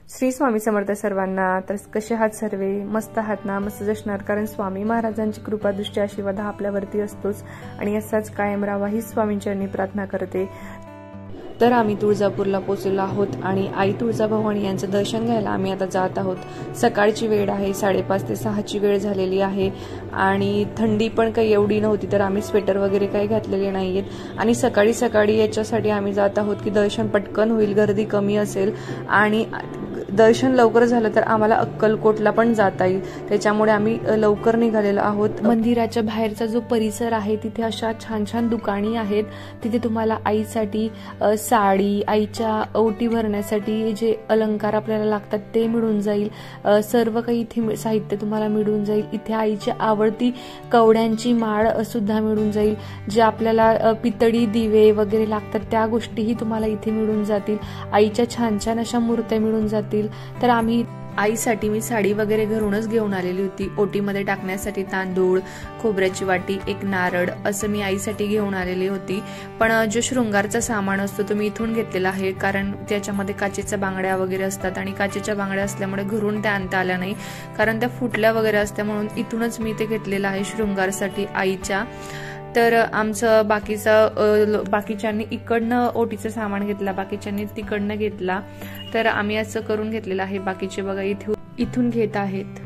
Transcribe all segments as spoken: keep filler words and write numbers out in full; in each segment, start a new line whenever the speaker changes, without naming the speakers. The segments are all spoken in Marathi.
श्री स्वामी समर्थ सर्वांना। तर कसे आहात सर्वे? मस्त आहात ना? मस्तच असणार, कारण स्वामी महाराजांची कृपा दृष्टी आशीर्वाद हा आपल्यावरती असतोच आणि असाच कायम राहावा ही स्वामींचरणी प्रार्थना करते। तर आम्ही तुळजापूरला पोहोचलो आहोत आणि आई तुळजाभवानी यांचं दर्शन घ्यायला आम्ही आता जात आहोत। सकाळची वेळ आहे, साडेपाच ते सहाची वेळ झालेली आहे आणि थंडी पण काही एवढी नव्हती, तर आम्ही स्वेटर वगैरे काही घातलेले नाहीयेत आणि सकाळी सकाळी याच्यासाठी आम्ही जात आहोत की दर्शन पटकन होईल, गर्दी कमी असेल आणि दर्शन लवकर झालं तर आम्हाला अक्कलकोटला पण जाता येईल, त्याच्यामुळे आम्ही लवकर निघालेलो आहोत। मंदिराच्या बाहेरचा जो परिसर आहे तिथे अशा छान छान दुकानी आहेत, तिथे तुम्हाला आईसाठी साडी, आईच्या ओटी भरण्यासाठी जे अलंकार आपल्याला लागतात ते मिळून जाईल, सर्व काही इथे साहित्य तुम्हाला मिळून जाईल। इथे आईची आवडती कवड्यांची माळ सुद्धा मिळून जाईल, जे आपल्याला पितळी दिवे वगैरे लागतात त्या गोष्टीही तुम्हाला इथे मिळून जातील। आईच्या छान छान अशा मूर्त्या मिळून जातील। तर आम्ही आईसाठी मी साडी वगैरे घरूनच घेऊन आलेली होती। ओटीमध्ये टाकण्यासाठी तांदूळ, खोबऱ्याची वाटी, एक नारळ असं मी आईसाठी घेऊन आलेली होती। पण जो शृंगारचा सामान असतो तो मी इथून घेतलेला आहे, कारण त्याच्यामध्ये काचेच्या बांगड्या वगैरे असतात आणि काचेच्या बांगड्या असल्यामुळे घरून त्या आणता आल्या नाही, कारण त्या फुटल्या वगैरे असत्या, म्हणून इथूनच मी ते घेतलेलं आहे शृंगारसाठी आईच्या। तर आमचं बाकीचं बाकीच्यांनी इकडनं ओटीचं सामान घेतला, बाकीच्यांनी तिकडनं घेतला, तर आम्ही असं करून घेतलेलं आहे। बाकीचे बघा इथून इथून घेत आहेत।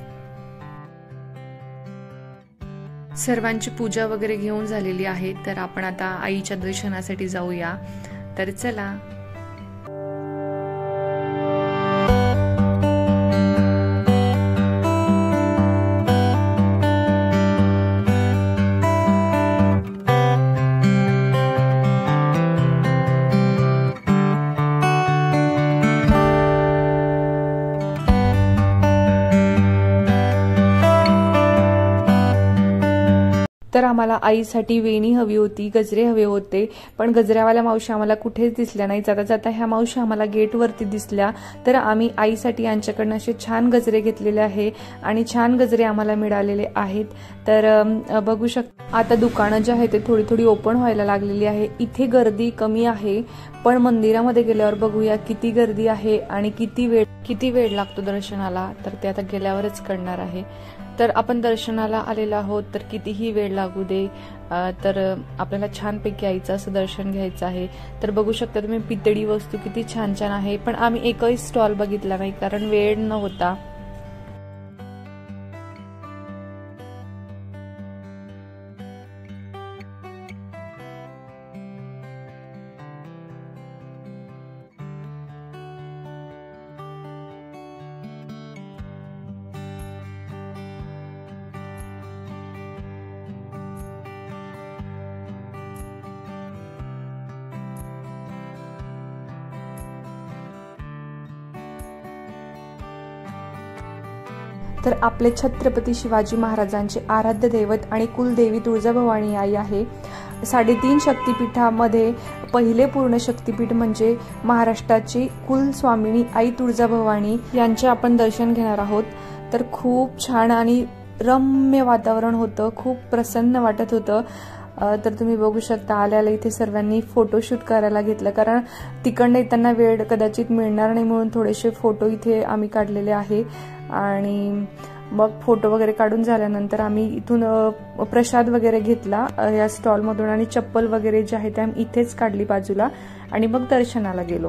सर्वांची पूजा वगैरे घेऊन झालेली आहे, तर आपण आता आईच्या दर्शनासाठी जाऊया। तर चला। तर आम्हाला आईसाठी वेणी हवी होती, गजरे हवे होते, पण गजऱ्यावाल्या मावशी आम्हाला कुठेच दिसल्या नाही। जाता जाता ह्या मावशी आम्हाला गेटवरती दिसल्या, तर आम्ही आईसाठी यांच्याकडनं असे छान गजरे घेतलेले आहे आणि छान गजरे आम्हाला मिळालेले आहेत। तर बघू शकता आता दुकानं जे आहे ते थोडी थोडी ओपन व्हायला लागलेली आहे। इथे गर्दी कमी आहे, पण मंदिरामध्ये गेल्यावर बघूया किती गर्दी आहे आणि किती वेळ किती वेळ लागतो दर्शनाला, तर ते आता गेल्यावरच कळणार आहे। तर आपण दर्शनाला आलेलो आहोत, तर कितीही वेळ लागू दे, तर आपल्याला छानपैकी आईचं असं दर्शन घ्यायचं आहे। तर बघू शकता तुम्ही पितळी वस्तू किती छान छान आहे, पण आम्ही एकही स्टॉल बघितला नाही कारण वेळ नव्हता। तर आपले छत्रपती शिवाजी महाराजांचे आराध्य दैवत आणि कुलदेवी तुळजाभवानी आई आहे। साडेतीन शक्तिपीठामध्ये पहिले पूर्ण शक्तिपीठ म्हणजे महाराष्ट्राची कुलस्वामिनी आई तुळजाभवानी यांचे आपण दर्शन घेणार आहोत। तर खूप छान आणि रम्य वातावरण होतं, खूप प्रसन्न वाटत होतं। तर तुम्ही बघू शकता आल्याला इथे सर्वांनी फोटोशूट करायला घेतलं, कारण तिकडनं येताना वेळ कदाचित मिळणार नाही, म्हणून थोडेसे फोटो इथे आम्ही काढलेले आहे। आणि मग फोटो वगैरे काढून झाल्यानंतर आम्ही इथून प्रसाद वगैरे घेतला या स्टॉलमधून आणि चप्पल वगैरे जे आहे ते आम्ही इथेच काढली बाजूला आणि मग दर्शनाला गेलो।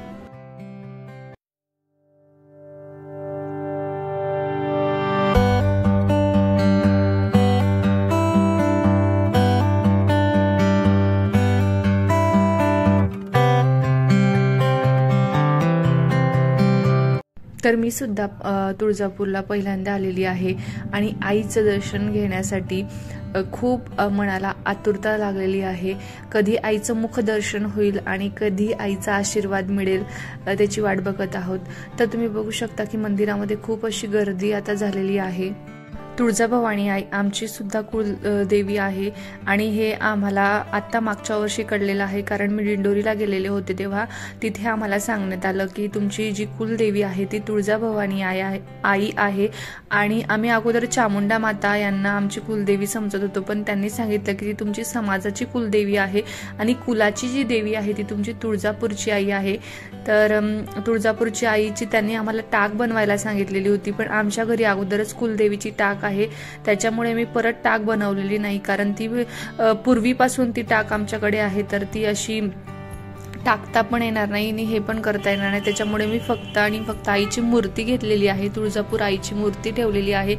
तर मी सुद्धा तुळजापूरला पहिल्यांदा आलेली आहे आणि आईचं दर्शन घेण्यासाठी खूप मनाला आतुरता लागलेली आहे। कधी आईचं मुखदर्शन होईल आणि कधी आईचा आशीर्वाद मिळेल त्याची वाट बघत आहोत। तर तुम्ही बघू शकता की मंदिरामध्ये खूप अशी गर्दी आता झालेली आहे। तुळजाभवानी आई आमची सुद्धा कुल देवी आहे आणि हे आम्हाला आत्ता मागच्या वर्षी कळलेलं आहे, कारण मी दिंडोरीला गेलेले होते तेव्हा तिथे आम्हाला सांगण्यात आलं की तुमची जी कुलदेवी आहे ती तुळजाभवानी आई आहे आई आहे आणि आम्ही अगोदर चामुंडा माता यांना आमची कुलदेवी समजत होतो, पण त्यांनी सांगितलं की ती तुमची समाजाची कुलदेवी आहे आणि कुलाची जी देवी आहे ती तुमची तुळजापूरची आई आहे। तर तुळजापूरची आईची त्यांनी आम्हाला टाक बनवायला सांगितलेली होती, पण आमच्या घरी अगोदरच कुलदेवीची टाक आहे त्याच्यामुळे मी परत टाक बनवलेली नाही, कारण ती पूर्वीपासून ती टाक आमच्याकडे आहे, तर ती अशी टाकता पण येणार नाही आणि हे पण करता येणार नाही, त्याच्यामुळे मी फक्त आणि फक्त आईची मूर्ती घेतलेली आहे, तुळजापूर आईची मूर्ती ठेवलेली आहे।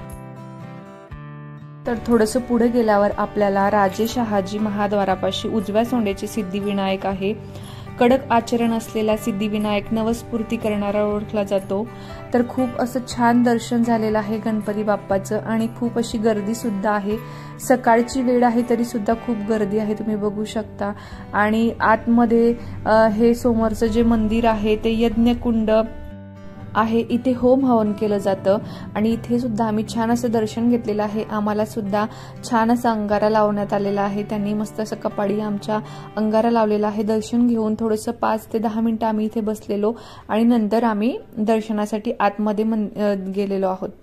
तर थोडंसं पुढे गेल्यावर आपल्याला राजे शहाजी महाद्वारापाशी उजव्या सोंड्याचे सिद्धिविनायक आहे। कडक आचरण असलेला सिद्धिविनायक नवस्फूर्ती करणारा ओळखला जातो। तर खूप असं छान दर्शन झालेलं आहे गणपती बाप्पाचं आणि खूप अशी गर्दी सुद्धा आहे। सकाळची वेळ आहे तरी सुद्धा खूप गर्दी आहे, तुम्ही बघू शकता। आणि आतमध्ये हे समोरचं जे मंदिर आहे ते यज्ञकुंड आहे, इथे होम हवन केलं जातं आणि इथे सुद्धा आम्ही छान असं दर्शन घेतलेलं आहे। आम्हाला सुद्धा छान असा अंगारा लावण्यात आलेला आहे, त्यांनी मस्त असं कपाडी आमच्या अंगारा लावलेला आहे। दर्शन घेऊन थोडंसं पाच ते दहा मिनिटं आम्ही इथे बसलेलो आणि नंतर आम्ही दर्शनासाठी आतमध्ये गेलेलो आहोत।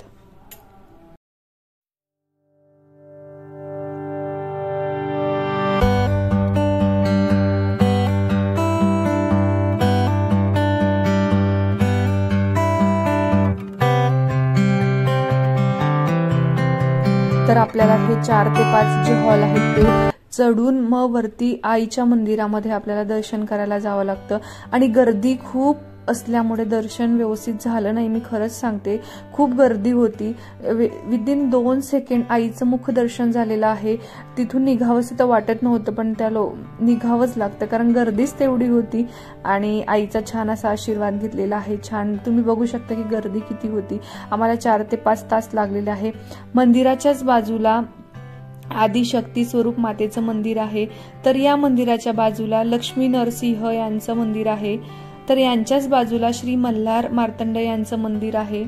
तर आपल्याला हे चार ते पाच जे हॉल आहेत ते चढून मग वरती आईच्या मंदिरामध्ये आपल्याला दर्शन करायला जावं लागतं आणि गर्दी खूप असल्यामुळे दर्शन व्यवस्थित झालं नाही, मी खरंच सांगते खूप गर्दी होती। विदिन दोन सेकंड आईचं मुख दर्शन झालेलं आहे, तिथून निघावंसं तर वाटत नव्हतं पण त्याला निघावंच लागतं कारण गर्दीच तेवढी होती आणि आईचा छान असा आशीर्वाद घेतलेला आहे। छान तुम्ही बघू शकता की गर्दी किती होती, आम्हाला चार ते पाच तास लागलेले आहे। मंदिराच्याच बाजूला आदिशक्ती स्वरूप मातेचं मंदिर आहे, तर या मंदिराच्या बाजूला लक्ष्मी नरसिंह यांचं मंदिर आहे, तर यांच्याच बाजूला श्री मल्हार मार्तंड यांचं मंदिर आहे।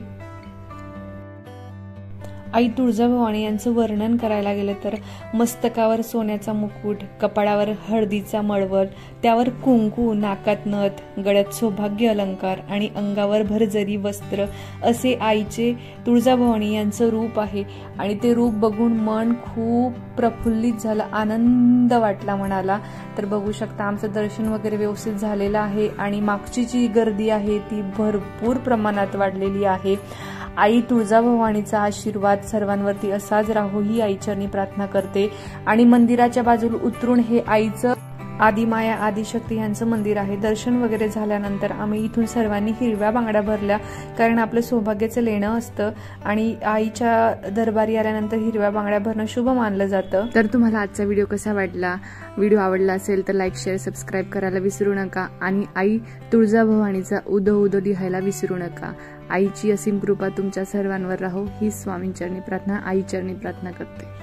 आई तुळजाभवानी यांचं वर्णन करायला गेलं तर मस्तकावर सोन्याचा मुकुट, कपाळावर हळदीचा मळवट, त्यावर कुंकू, नाकात नथ, गळ्यात सौभाग्य अलंकार आणि अंगावर भरजरी वस्त्र असे आईचे तुळजाभवानी यांचं रूप आहे आणि ते रूप बघून मन खूप प्रफुल्लित झालं, आनंद वाटला मनाला। तर बघू शकता आमचं दर्शन वगैरे व्यवस्थित झालेलं आहे आणि मागची जी गर्दी आहे ती भरपूर प्रमाणात वाढलेली आहे। आई तुळजाभवानीचा आशीर्वाद सर्वांवरती असाच राहो ही आईचरणी प्रार्थना करते। आणि मंदिराच्या बाजूला उतरून हे आईचं आदिमाया आदिशक्ती यांचं मंदिर आहे। दर्शन वगैरे झाल्यानंतर आम्ही इथून सर्वांनी हिरव्या बांगड्या भरल्या, कारण आपलं सौभाग्याचं लेणं असतं आणि आईच्या दरबारी आल्यानंतर हिरव्या बांगड्या भरणं शुभ मानलं जातं। तर तुम्हाला आजचा व्हिडिओ कसा वाटला, व्हिडिओ आवडला असेल तर लाईक शेअर सबस्क्राईब करायला विसरू नका आणि आई तुळजाभवानीचा उदो उदो लिहायला विसरू नका। आईची असीम कृपा तुमच्या सर्वांवर राहो ही स्वामींचरणी प्रार्थना आईचरणी प्रार्थना करते।